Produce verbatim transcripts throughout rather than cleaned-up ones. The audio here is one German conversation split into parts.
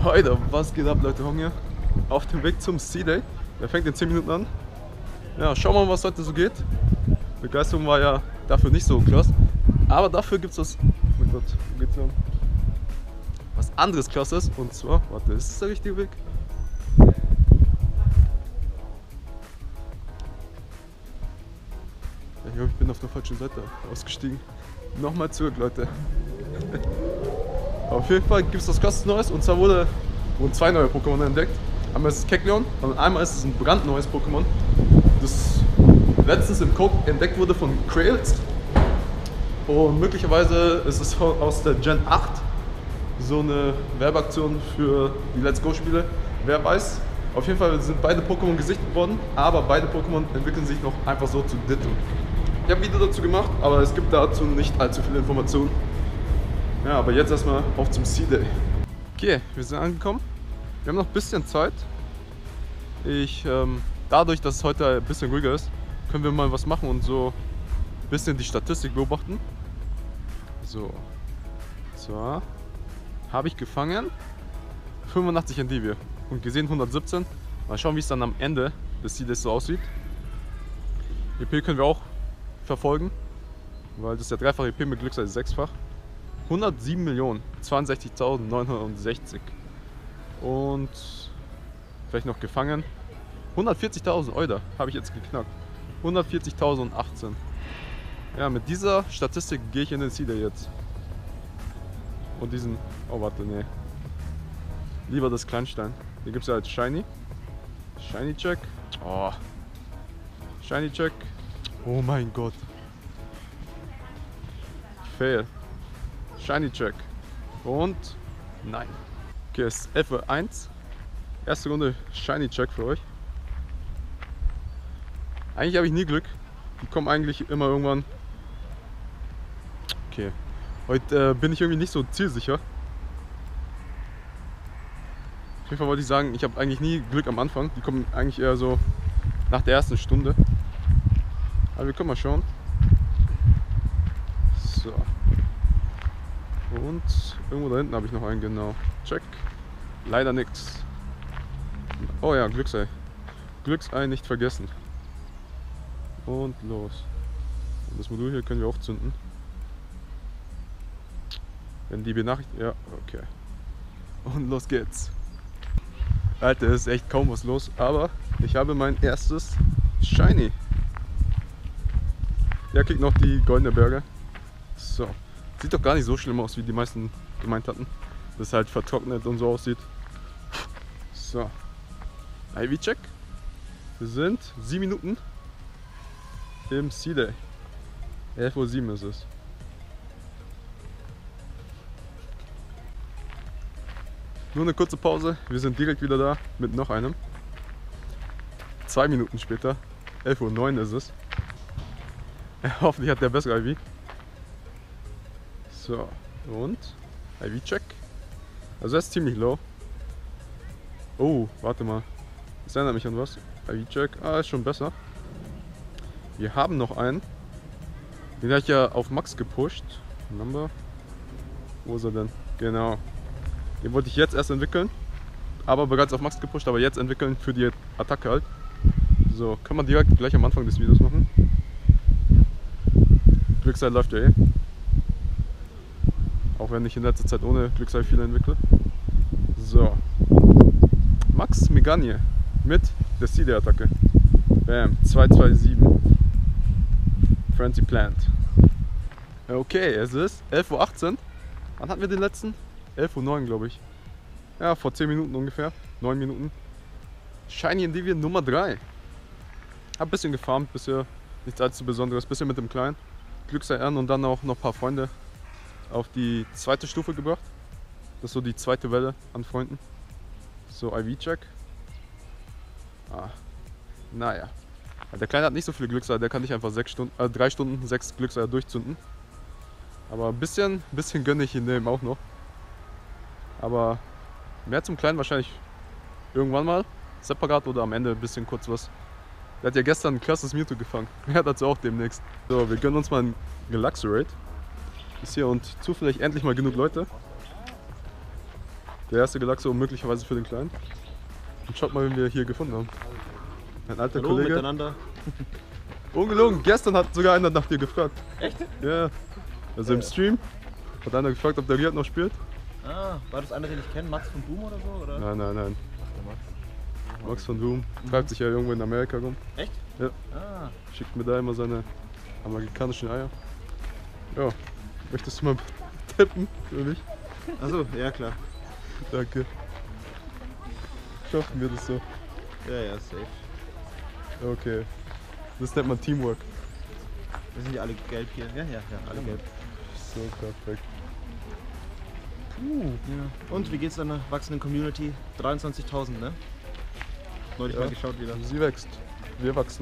Heute, was geht ab, Leute? Hunger auf dem Weg zum C-Day. Der fängt in zehn Minuten an. Ja, schauen wir mal, was heute so geht. Begeisterung war ja dafür nicht so krass. Aber dafür gibt es was. Oh mein Gott, wo geht's lang? Was anderes krasses. Und zwar, warte, ist das der richtige Weg? Ich glaube, ich bin auf der falschen Seite ausgestiegen. Nochmal zurück, Leute. Auf jeden Fall gibt es was krasses Neues. Und zwar wurde, wurden zwei neue Pokémon entdeckt. Einmal ist es Kecleon und einmal ist es ein brandneues Pokémon, das letztens im Code entdeckt wurde von Krails. Und möglicherweise ist es aus der Gen acht so eine Werbeaktion für die Let's Go Spiele. Wer weiß. Auf jeden Fall sind beide Pokémon gesichtet worden, aber beide Pokémon entwickeln sich noch einfach so zu Ditto. Ich habe ein Video dazu gemacht, aber es gibt dazu nicht allzu viele Informationen. Ja, aber jetzt erstmal auf zum C-Day. Okay, wir sind angekommen. Wir haben noch ein bisschen Zeit. Ich, ähm, dadurch, dass es heute ein bisschen ruhiger ist, können wir mal was machen und so ein bisschen die Statistik beobachten. So. Zwar habe ich gefangen fünfundachtzig Endivie und gesehen hundertsiebzehn. Mal schauen, wie es dann am Ende des C-Days so aussieht. E P können wir auch verfolgen, weil das ist ja dreifach E P mit Glückszahl sechsfach. hundertsieben Millionen zweiundsechzigtausendneunhundertsechzig. Und vielleicht noch gefangen. hundertvierzigtausend Euro habe ich jetzt geknackt. hundertvierzigtausendachtzehn. Ja, mit dieser Statistik gehe ich in den C-Day jetzt. Und diesen. Oh, warte, nee. Lieber das Kleinstein. Hier gibt es ja als Shiny. Shiny Check. Oh. Shiny Check. Oh mein Gott. Fail. Shiny Check. Und nein. Okay, es ist elf Uhr eins. Erste Runde Shiny Check für euch. Eigentlich habe ich nie Glück. Die kommen eigentlich immer irgendwann. Okay. Heute äh, bin ich irgendwie nicht so zielsicher. Auf jeden Fall wollte ich sagen, ich habe eigentlich nie Glück am Anfang. Die kommen eigentlich eher so nach der ersten Stunde. Aber wir können mal schauen. So. Und irgendwo da hinten habe ich noch einen, genau. Check. Leider nichts. Oh ja, Glücksei. Glücksei nicht vergessen. Und los. Und das Modul hier können wir auch zünden. Wenn die Benachricht... Ja, okay. Und los geht's. Alter, ist echt kaum was los. Aber ich habe mein erstes Shiny. Der kriegt noch die goldene Berge. So. Sieht doch gar nicht so schlimm aus, wie die meisten gemeint hatten. Dass es halt vertrocknet und so aussieht. So. I V-Check. Wir sind sieben Minuten im C-Day. elf Uhr sieben ist es. Nur eine kurze Pause. Wir sind direkt wieder da mit noch einem. Zwei Minuten später. elf Uhr neun ist es. Hoffentlich hat der bessere I V. So, und I V-Check. Also er ist ziemlich low. Oh, warte mal. Das erinnert mich an was. I V-Check. Ah, ist schon besser. Wir haben noch einen. Den habe ich ja auf Max gepusht. Number. Wo ist er denn? Genau. Den wollte ich jetzt erst entwickeln. Aber bereits auf Max gepusht, aber jetzt entwickeln für die Attacke halt. So, kann man direkt gleich am Anfang des Videos machen. Glücksei läuft ja eh. Auch wenn ich in letzter Zeit ohne Glücksei viel entwickle. So. Max Meganie mit der C-Day-Attacke. Bam, zwei zwei sieben. Frenzy Plant. Okay, es ist elf Uhr achtzehn. Wann hatten wir den letzten? elf Uhr neun, glaube ich. Ja, vor zehn Minuten ungefähr. neun Minuten. Shiny Endivie Nummer drei. Hab ein bisschen gefarmt, bisher nichts allzu Besonderes. Bisschen mit dem Kleinen. Glücksei an und dann auch noch ein paar Freunde auf die zweite Stufe gebracht. Das ist so die zweite Welle an Freunden. So, I V-Check. Ah, naja. Der Kleine hat nicht so viele Glückseier, der kann nicht einfach sechs Stunden, äh, drei Stunden sechs Glückseier durchzünden. Aber ein bisschen, bisschen gönne ich ihn dem auch noch. Aber mehr zum Kleinen wahrscheinlich irgendwann mal. Separat oder am Ende ein bisschen kurz was. Der hat ja gestern ein krasses Mewtwo gefangen. Er hat dazu auch demnächst. So, wir gönnen uns mal ein Galaxorate. Ist hier und zufällig endlich mal genug Leute. Der erste Galaxo möglicherweise für den Kleinen. Und schaut mal, wen wir hier gefunden haben. Ein alter Hallo, Kollege. miteinander. Ungelogen, gestern hat sogar einer nach dir gefragt. Echt? Ja. Also im Stream hat einer gefragt, ob der Riad noch spielt. Ah, war das einer, den ich kenne? Max von Doom oder so? Oder? Nein, nein, nein. Der Max. Max von Doom treibt sich ja irgendwo in Amerika rum. Echt? Ja. Ah. Schickt mir da immer seine amerikanischen Eier. Ja. Möchtest du mal tippen für mich? Achso, ja klar. Danke. Schaffen wir das so? Ja, ja, safe. Okay. Das nennt man Teamwork. Wir sind ja alle gelb hier. Ja, ja, ja, alle gelb. So perfekt. Uh. Ja. Und wie geht's deiner wachsenden Community? dreiundzwanzigtausend, ne? Neulich Ja. mal geschaut wieder. Sie wächst. Wir wachsen.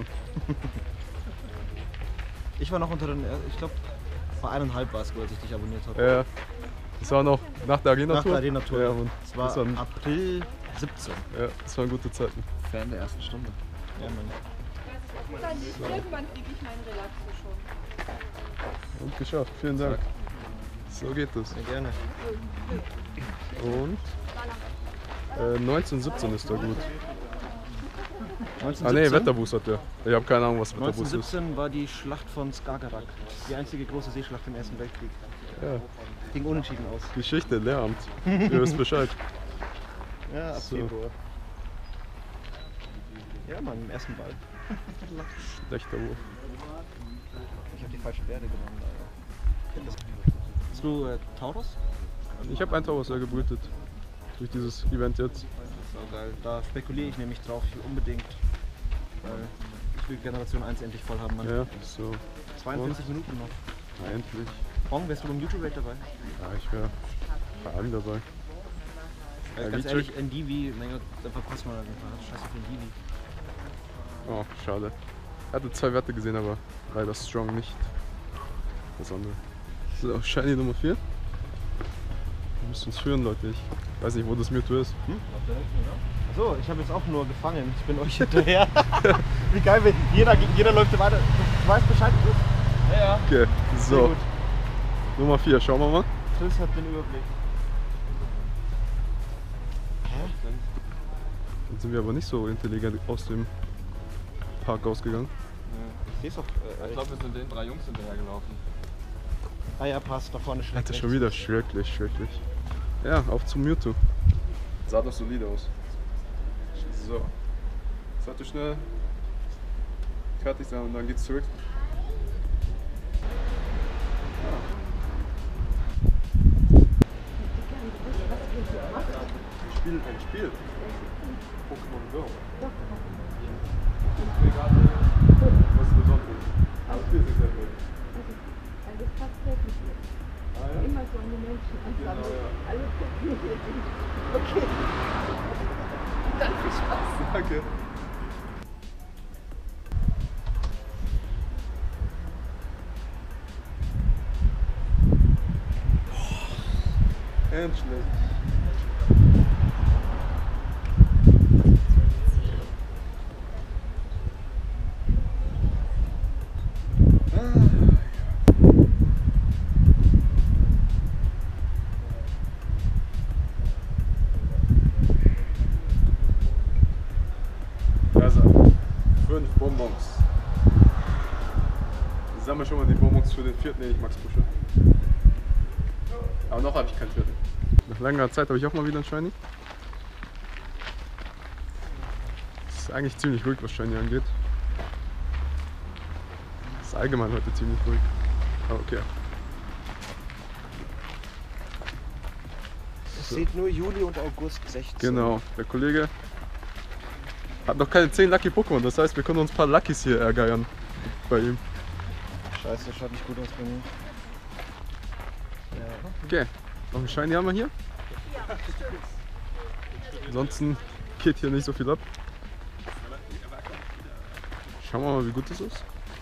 Ich war noch unter den, ich glaube, vor eineinhalb war es, als ich dich abonniert habe. Ja. Das war noch nach der Arena-Tour. Nach der Arena-Tour. Ja, Mann. Es war das waren, April siebzehn. ja, das waren gute Zeiten. Fan der ersten Stunde. Ja, Mann. Irgendwann kriege ich meinen Relaxo schon. Und geschafft. Vielen Dank. So geht es. Sehr gerne. Und äh, neunzehn siebzehn ist da gut. Ah ne, neunzehnhundertsiebzehn Wetterboost hat der. Ich habe keine Ahnung, was Wetterboost ist. neunzehnhundertsiebzehn war die Schlacht von Skagerrak. Die einzige große Seeschlacht im Ersten Weltkrieg. Ja. Ging unentschieden aus. Geschichte, Lehramt. Ihr wisst Bescheid. Ja, ab So. Februar. Ja, Mann, im ersten Ball. Schlechter Wurf. Ich habe die falsche Werte genommen. Alter. Hast du äh, Taurus? Ich habe ein Taurus ja gebrütet. Durch dieses Event jetzt. So geil. Da spekuliere ich nämlich drauf, ich will unbedingt. Weil ich will Generation eins endlich voll haben, Mann. Ja, so. zweiundvierzig Minuten noch. Na, endlich. Morgen wärst du beim YouTube-Rate dabei. Ja, ich wäre bei allem dabei. Äh, Ja, ganz wie ehrlich, Ndivi, mein Gott, da verpasst man halt einfach. Scheiße auf Ndivi. Oh, schade. Ich hatte zwei Werte gesehen, aber leider Strong nicht. Das andere. So, Shiny Nummer vier. Wir müssen uns führen, Leute. Ich weiß nicht, wo das Mewtwo ist. Hm? So, ich habe jetzt auch nur gefangen. Ich bin euch hinterher. Wie geil, wenn jeder, jeder läuft weiter. Du weißt Bescheid? Ja, ja. Okay, Sehr so. gut. Nummer vier, schauen wir mal. Chris hat den Überblick. Hä? Dann sind wir aber nicht so intelligent aus dem Park ausgegangen. Ich seh's doch. Äh, Ich glaube, wir sind den drei Jungs hinterhergelaufen. ah ja, passt. Da vorne schlägt Alter, schon wieder schrecklich, schrecklich. Ja, auf zum Mewtwo. Sah doch solide aus. So. Sollte schnell fertig sein und dann geht's zurück. Wir spielen ein Spiel. Pokémon Go. Was ist Besonderes? Das Spiel ist nicht sehr gut. Also das passt wirklich nicht. Ah, ja? Immer so an die Menschen ansammeln. Genau, ja. Alle gucken mich jetzt nicht. Okay. Dann viel Spaß. Danke. Endlich. Also, fünf Bonbons. Ich sammle schon mal die Bonbons für den vierten, den ich Max pushe. Aber noch habe ich keinen vierten. Nach langer Zeit habe ich auch mal wieder einen Shiny. Es ist eigentlich ziemlich ruhig, was Shiny angeht. Es ist allgemein heute ziemlich ruhig. Aber okay. Es steht nur Juli und August sechzehn. Genau, der Kollege hat noch keine zehn Lucky Pokémon, das heißt, wir können uns ein paar Luckys hier ergeiern bei ihm. Scheiße, schaut nicht gut aus bei mir. Ja. Okay, noch ein Shiny haben wir hier. Ansonsten geht hier nicht so viel ab. Schauen wir mal, wie gut das ist.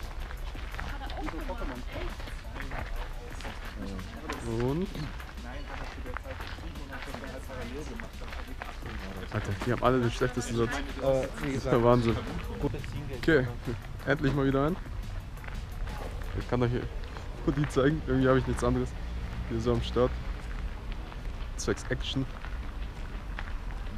Und. Alter, die haben alle den schlechtesten Satz. Äh, wie Das ist gesagt, der Wahnsinn. gutes Okay, endlich mal wieder ein. Ich kann euch hier Hoodie zeigen, irgendwie habe ich nichts anderes. Hier so am Start. Zwecks Action.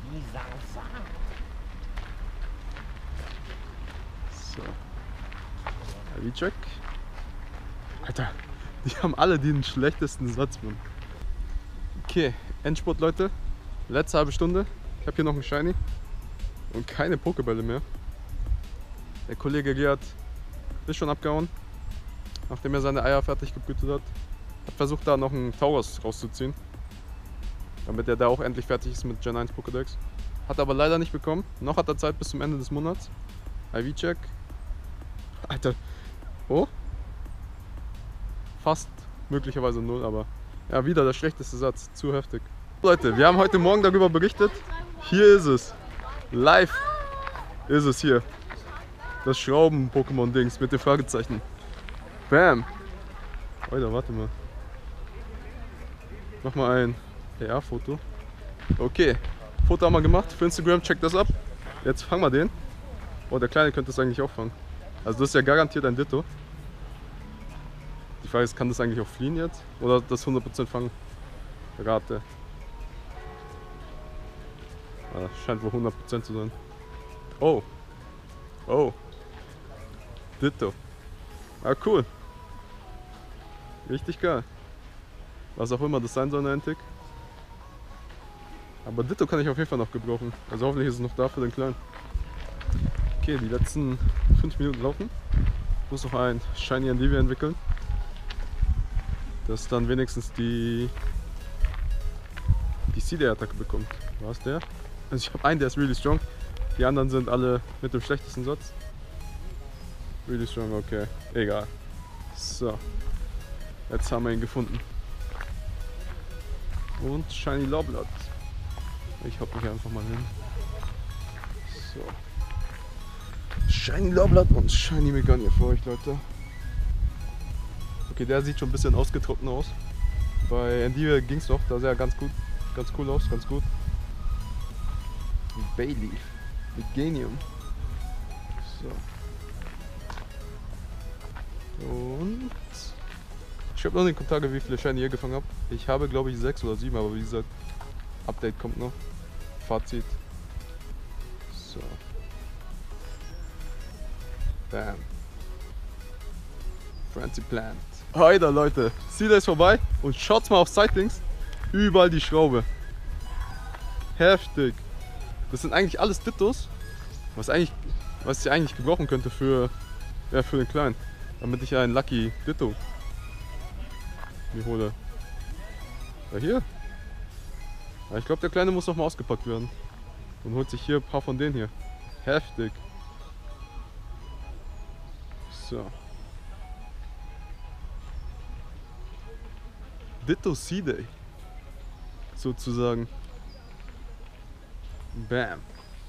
So. I V-Check. Alter, die haben alle den schlechtesten Satz, Mann. Okay, Endspurt, Leute. Letzte halbe Stunde. Ich habe hier noch einen Shiny. Und keine Pokebälle mehr. Der Kollege Gerhard ist schon abgehauen. Nachdem er seine Eier fertig gebrütet hat. Hat versucht, da noch einen Tauros rauszuziehen. Damit er da auch endlich fertig ist mit Gen eins Pokédex. Hat aber leider nicht bekommen. Noch hat er Zeit bis zum Ende des Monats. I V-Check. Alter. Oh. Fast möglicherweise null, aber ja, wieder der schlechteste Satz. Zu heftig. Leute, wir haben heute Morgen darüber berichtet. Hier ist es. Live ist es hier. Das Schrauben-Pokémon-Dings mit den Fragezeichen. Bam. Alter, warte mal. Mach mal ein P R-Foto. Okay. Foto haben wir gemacht für Instagram. Checkt das ab. Jetzt fangen wir den. Oh, der Kleine könnte das eigentlich auch fangen. Also das ist ja garantiert ein Ditto. Die Frage ist, kann das eigentlich auch fliehen jetzt? Oder das hundert Prozent fangen? Rate. Ah, scheint wohl hundert Prozent zu sein. Oh. Oh. Ditto. Ah, cool. Richtig geil. Was auch immer das sein soll, Niantic. Aber Ditto kann ich auf jeden Fall noch gebrauchen. Also hoffentlich ist es noch da für den Kleinen. Okay, die letzten fünf Minuten laufen. Ich muss noch ein Shiny Endivia entwickeln. Das dann wenigstens die die C-Day-Attacke bekommt. War es der? Also ich habe einen, der ist really strong. Die anderen sind alle mit dem schlechtesten Satz. Really strong, okay. Egal. So. Jetzt haben wir ihn gefunden. Und Shiny Lorblatt. Ich hop mich einfach mal hin. So. Shiny Lorblatt und Shiny Meganium für euch, Leute. Okay, der sieht schon ein bisschen ausgetrocknet aus. Bei Endivia ging es noch, da sah er ganz gut, ganz cool aus, ganz gut. Bayleaf, Meganium. So. Und ich habe noch den Kommentar, wie viele Shiny ihr gefangen habt. Ich habe, glaube ich, sechs oder sieben, aber wie gesagt, Update kommt noch. Fazit. So. Bam. Frenzy Plant. Alter, Leute, C-Day ist vorbei und schaut mal auf Sightings. Überall die Schraube. Heftig. Das sind eigentlich alles Dittos, was eigentlich, was ich eigentlich gebrauchen könnte für, ja, für den Kleinen. Damit ich einen Lucky Ditto mir hole. Ja, hier. Ja, ich glaube, der Kleine muss noch mal ausgepackt werden. Und holt sich hier ein paar von denen hier. Heftig. So. Ditto C-Day. Sozusagen. Bam.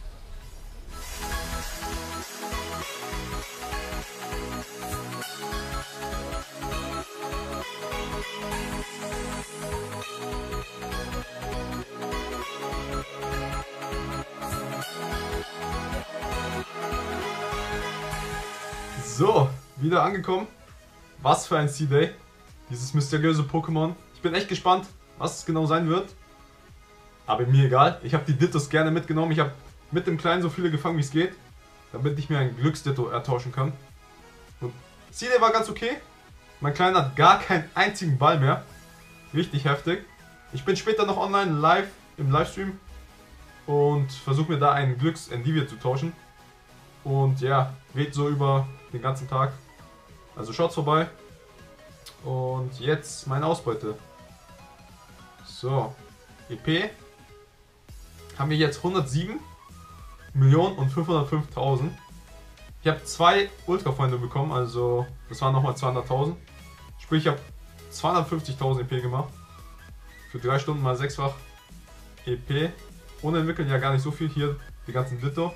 So, wieder angekommen. Was für ein C-Day. Dieses mysteriöse Pokémon. Ich bin echt gespannt, was es genau sein wird. Aber mir egal. Ich habe die Dittos gerne mitgenommen. Ich habe mit dem Kleinen so viele gefangen, wie es geht. Damit ich mir ein Glücksditto ertauschen kann. Und C-Day war ganz okay. Mein Kleiner hat gar keinen einzigen Ball mehr. Richtig heftig. Ich bin später noch online, live, im Livestream. Und versuche mir da einen Glücks-Endivia zu tauschen. Und ja, geht so über den ganzen Tag. Also schaut vorbei. Und jetzt meine Ausbeute. So, E P haben wir jetzt hundertsieben Millionen und fünfhundertfünftausend. Ich habe zwei Ultra-Freunde bekommen, also das waren nochmal zweihunderttausend. Sprich, ich habe zweihundertfünfzigtausend E P gemacht. Für drei Stunden mal sechsfach E P. Ohne entwickeln ja gar nicht so viel. Hier die ganzen Ditto.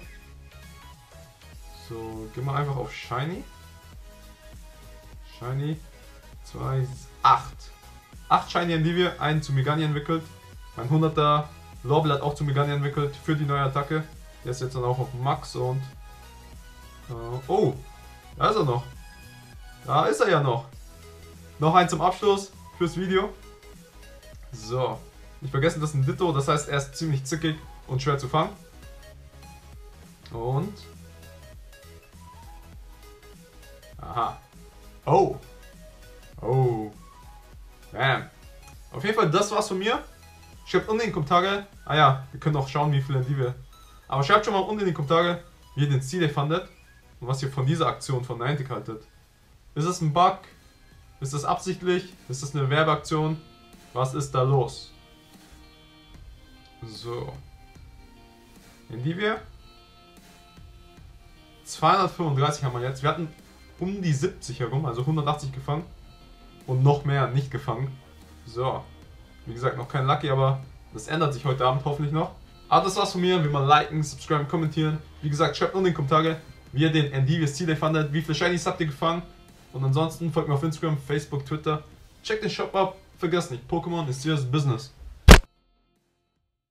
So, gehen wir einfach auf Shiny. Shiny. zwei, acht. acht Shiny Endivia, einen zu Meganium entwickelt. Mein hunderter Lorblatt auch zu Meganium entwickelt für die neue Attacke. Der ist jetzt dann auch auf Max und... Uh, oh, da ist er noch. Da ist er ja noch. Noch ein zum Abschluss fürs Video. So, nicht vergessen, das ist ein Ditto, das heißt, er ist ziemlich zickig und schwer zu fangen. Und... Aha. Oh. Oh. Bam. Auf jeden Fall, das war's von mir. Schreibt unten in die Kommentare. Ah ja, wir können auch schauen, wie viele die wir... Aber schreibt schon mal unten in die Kommentare, wie ihr den Steal Day fandet und was ihr von dieser Aktion von Niantic haltet. Ist das ein Bug? Ist das absichtlich? Ist das eine Werbeaktion? Was ist da los? So. In die wir zweihundertfünfunddreißig haben wir jetzt. Wir hatten um die siebzig herum, also hundertachtzig gefangen. Und noch mehr nicht gefangen. So. Wie gesagt, noch kein Lucky, aber das ändert sich heute Abend hoffentlich noch. Aber das war's von mir. Wie man liken, subscriben, kommentieren. Wie gesagt, schreibt unten in die Kommentare, wie ihr den Endivia Steal Day fandet. Wie viele Shinies habt ihr gefangen? Und ansonsten folgt mir auf Instagram, Facebook, Twitter. Checkt den Shop ab. Vergesst nicht, Pokémon ist serious business.